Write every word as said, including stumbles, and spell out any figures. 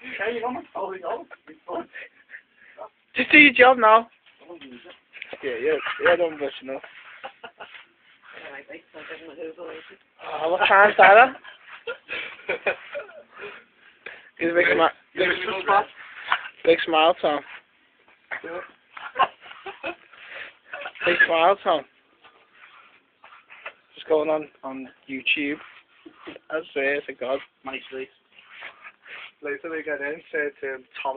Yeah, you know my holding on. Just do your job now. Yeah, yeah, yeah, don't brush enough. Oh, what time's that at? Give a big smile. Big, big smile, Tom. Big smile, Tom. Just going on on YouTube. I swear to God. Nicely. Later they get in, say to Tom.